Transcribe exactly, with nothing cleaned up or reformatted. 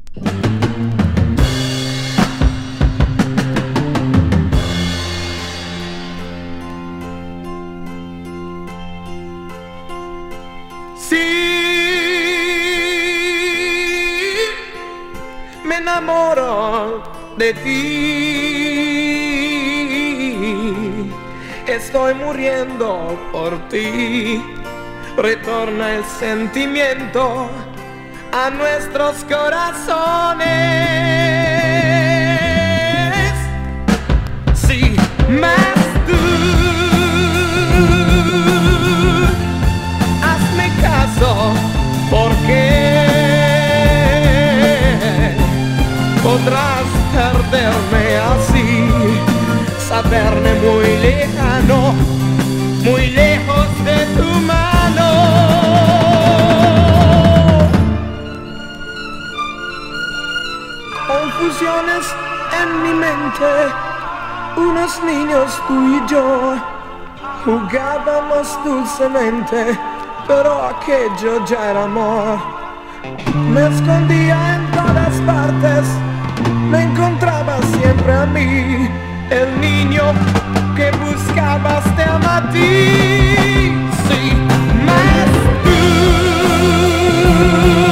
Me enamoro de ti, estoy muriendo por ti. Retorna el sentimiento a nuestros corazones. Sí, más tú, hazme caso, porque podrás perderme así, saberme muy lejano, muy lejos de tu mano. Confusiones en mi mente, unos niños tú y yo, jugábamos dulcemente, pero aquello ya era amor. Me escondía en todas partes, me encontraba siempre a mí. El niño que buscabas te ama a ti. Sí, más tú.